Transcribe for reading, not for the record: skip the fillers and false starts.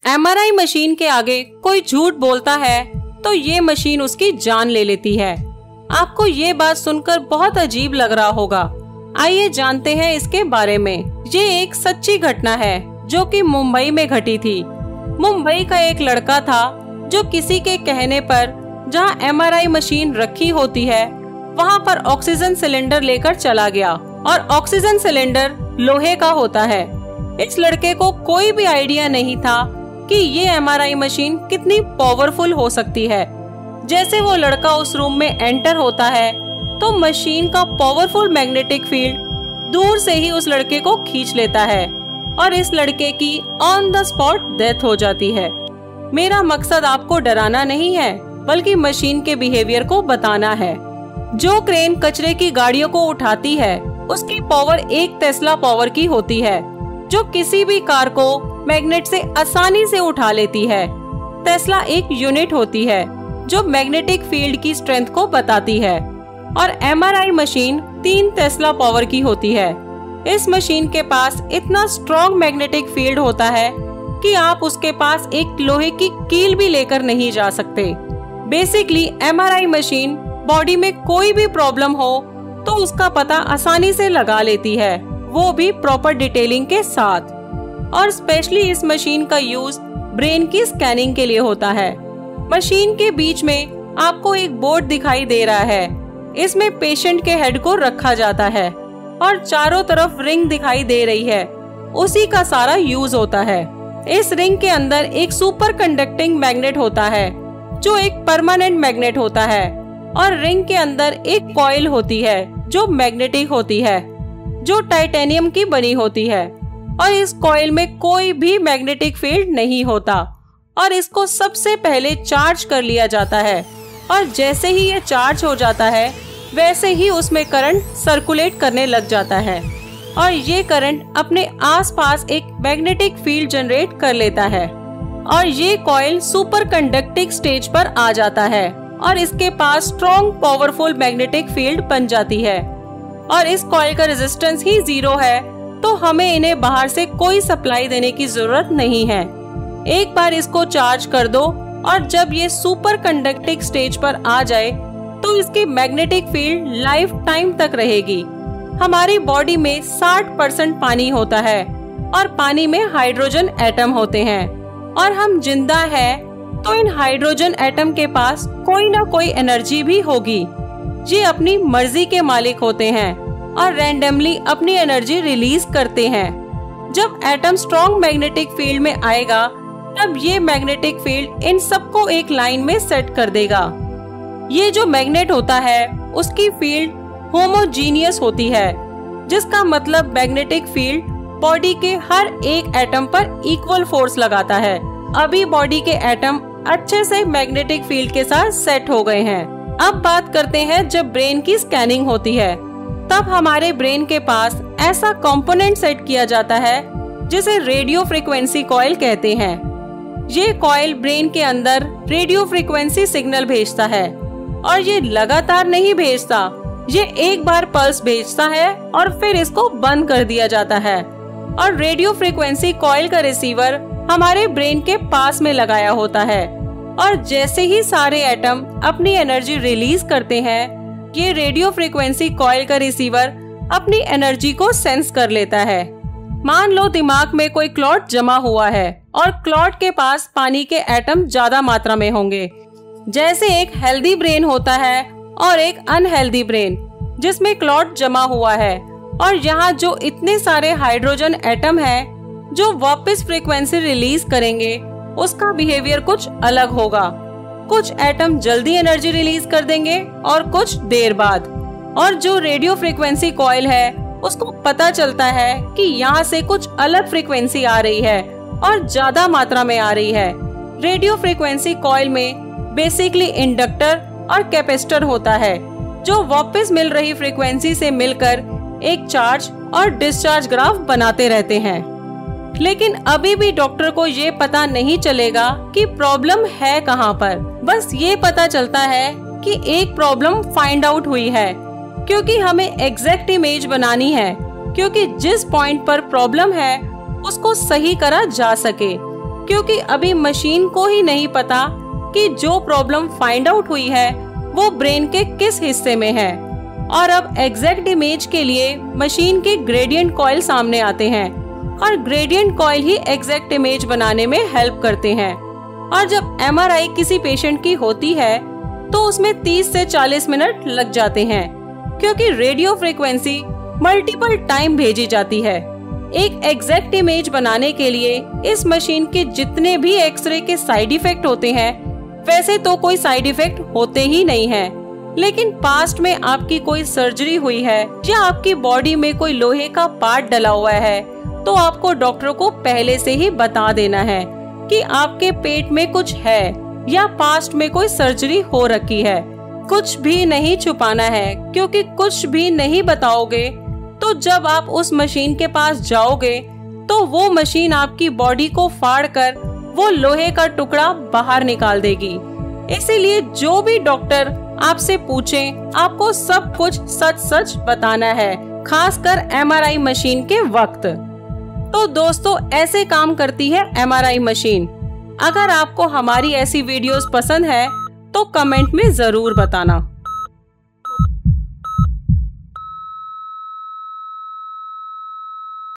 MRI machine के आगे कोई झूठ बोलता है तो ये मशीन उसकी जान ले लेती है। आपको ये बात सुनकर बहुत अजीब लग रहा होगा। आइए जानते हैं इसके बारे में। ये एक सच्ची घटना है जो कि मुंबई में घटी थी। मुंबई का एक लड़का था जो किसी के कहने पर जहां एमआरआई मशीन रखी होती है वहां पर ऑक्सीजन सिलेंडर लेकर चला गया और ऑक्सीजन सिलेंडर लोहे का होता है। इस लड़के को कोई भी आइडिया नहीं था कि ये एमआरआई मशीन कितनी पावरफुल हो सकती है। जैसे वो लड़का उस रूम में एंटर होता है तो मशीन का पावरफुल मैग्नेटिक फील्ड दूर से ही उस लड़के को खींच लेता है और इस लड़के की ऑन द स्पॉट डेथ हो जाती है। मेरा मकसद आपको डराना नहीं है बल्कि मशीन के बिहेवियर को बताना है। जो क्रेन कचरे की गाड़ियों को उठाती है उसकी पावर 1 टेस्ला पावर की होती है जो किसी भी कार को मैग्नेट से आसानी से उठा लेती है। टेस्ला एक यूनिट होती है जो मैग्नेटिक फील्ड की स्ट्रेंथ को बताती है और एमआरआई मशीन 3 टेस्ला पावर की होती है। इस मशीन के पास इतना स्ट्रॉन्ग मैग्नेटिक फील्ड होता है कि आप उसके पास एक लोहे की कील भी लेकर नहीं जा सकते। बेसिकली एमआरआई मशीन बॉडी में कोई भी प्रॉब्लम हो तो उसका पता आसानी से लगा लेती है, वो भी प्रॉपर डिटेलिंग के साथ। और स्पेशली इस मशीन का यूज ब्रेन की स्कैनिंग के लिए होता है। मशीन के बीच में आपको एक बोर्ड दिखाई दे रहा है। इसमें पेशेंट के हेड को रखा जाता है और चारों तरफ रिंग दिखाई दे रही है, उसी का सारा यूज होता है। इस रिंग के अंदर एक सुपर कंडक्टिंग मैग्नेट होता है जो एक परमानेंट मैग्नेट होता है और रिंग के अंदर एक कॉइल होती है जो मैग्नेटिक होती है, जो टाइटेनियम की बनी होती है और इस कॉइल में कोई भी मैग्नेटिक फील्ड नहीं होता और इसको सबसे पहले चार्ज कर लिया जाता है और जैसे ही ये चार्ज हो जाता है वैसे ही उसमें करंट सर्कुलेट करने लग जाता है और ये करंट अपने आसपास एक मैग्नेटिक फील्ड जनरेट कर लेता है और ये कॉइल सुपर कंडक्टिंग स्टेज पर आ जाता है और इसके पास स्ट्रॉन्ग पावरफुल मैग्नेटिक फील्ड बन जाती है और इस कॉइल का रेजिस्टेंस ही 0 है तो हमें इन्हें बाहर से कोई सप्लाई देने की जरूरत नहीं है। एक बार इसको चार्ज कर दो और जब ये सुपर कंडक्टिंग स्टेज पर आ जाए तो इसकी मैग्नेटिक फील्ड लाइफ टाइम तक रहेगी। हमारी बॉडी में 60% पानी होता है और पानी में हाइड्रोजन एटम होते हैं और हम जिंदा है तो इन हाइड्रोजन एटम के पास कोई ना कोई एनर्जी भी होगी। ये अपनी मर्जी के मालिक होते हैं और रैंडमली अपनी एनर्जी रिलीज करते हैं। जब एटम स्ट्रॉन्ग मैग्नेटिक फील्ड में आएगा तब ये मैग्नेटिक फील्ड इन सबको एक लाइन में सेट कर देगा। ये जो मैग्नेट होता है उसकी फील्ड होमोजीनियस होती है, जिसका मतलब मैग्नेटिक फील्ड बॉडी के हर एक एटम पर इक्वल फोर्स लगाता है। अभी बॉडी के एटम अच्छे से मैग्नेटिक फील्ड के साथ सेट हो गए हैं। अब बात करते हैं जब ब्रेन की स्कैनिंग होती है तब हमारे ब्रेन के पास ऐसा कंपोनेंट सेट किया जाता है जिसे रेडियो फ्रीक्वेंसी कॉइल कहते हैं। ये कॉइल ब्रेन के अंदर रेडियो फ्रीक्वेंसी सिग्नल भेजता है और ये लगातार नहीं भेजता, ये एक बार पल्स भेजता है और फिर इसको बंद कर दिया जाता है और रेडियो फ्रीक्वेंसी कॉइल का रिसीवर हमारे ब्रेन के पास में लगाया होता है और जैसे ही सारे एटम अपनी एनर्जी रिलीज करते हैं ये रेडियो फ्रीक्वेंसी कॉइल का रिसीवर अपनी एनर्जी को सेंस कर लेता है। मान लो दिमाग में कोई क्लॉट जमा हुआ है और क्लॉट के पास पानी के एटम ज्यादा मात्रा में होंगे। जैसे एक हेल्दी ब्रेन होता है और एक अनहेल्दी ब्रेन जिसमें क्लॉट जमा हुआ है और यहाँ जो इतने सारे हाइड्रोजन एटम हैं जो वापस फ्रीक्वेंसी रिलीज करेंगे उसका बिहेवियर कुछ अलग होगा। कुछ एटम जल्दी एनर्जी रिलीज कर देंगे और कुछ देर बाद। और जो रेडियो फ्रीक्वेंसी कॉइल है उसको पता चलता है कि यहाँ से कुछ अलग फ्रीक्वेंसी आ रही है और ज्यादा मात्रा में आ रही है। रेडियो फ्रीक्वेंसी कॉइल में बेसिकली इंडक्टर और कैपेसिटर होता है जो वापस मिल रही फ्रीक्वेंसी से मिलकर एक चार्ज और डिस्चार्ज ग्राफ बनाते रहते हैं। लेकिन अभी भी डॉक्टर को ये पता नहीं चलेगा कि प्रॉब्लम है कहाँ पर। बस ये पता चलता है कि एक प्रॉब्लम फाइंड आउट हुई है क्योंकि हमें एग्जैक्ट इमेज बनानी है, क्योंकि जिस पॉइंट पर प्रॉब्लम है उसको सही करा जा सके। क्योंकि अभी मशीन को ही नहीं पता कि जो प्रॉब्लम फाइंड आउट हुई है वो ब्रेन के किस हिस्से में है। और अब एग्जैक्ट इमेज के लिए मशीन के ग्रेडियंट कॉइल सामने आते हैं और ग्रेडियंट कॉइल ही एग्जैक्ट इमेज बनाने में हेल्प करते हैं। और जब एमआरआई किसी पेशेंट की होती है तो उसमें 30 से 40 मिनट लग जाते हैं, क्योंकि रेडियो फ्रीक्वेंसी मल्टीपल टाइम भेजी जाती है। एक एग्जैक्ट इमेज बनाने के लिए इस मशीन के जितने भी एक्सरे के साइड इफेक्ट होते हैं, वैसे तो कोई साइड इफेक्ट होते ही नहीं है, लेकिन पास्ट में आपकी कोई सर्जरी हुई है या आपकी बॉडी में कोई लोहे का पार्ट डला हुआ है, तो आपको डॉक्टर को पहले से ही बता देना है कि आपके पेट में कुछ है या पास्ट में कोई सर्जरी हो रखी है। कुछ भी नहीं छुपाना है, क्योंकि कुछ भी नहीं बताओगे तो जब आप उस मशीन के पास जाओगे तो वो मशीन आपकी बॉडी को फाड़कर वो लोहे का टुकड़ा बाहर निकाल देगी। इसीलिए जो भी डॉक्टर आपसे पूछे, आपको सब कुछ सच सच बताना है, खासकर एमआरआई मशीन के वक्त। तो दोस्तों, ऐसे काम करती है एमआरआई मशीन। अगर आपको हमारी ऐसी वीडियोस पसंद है तो कमेंट में जरूर बताना।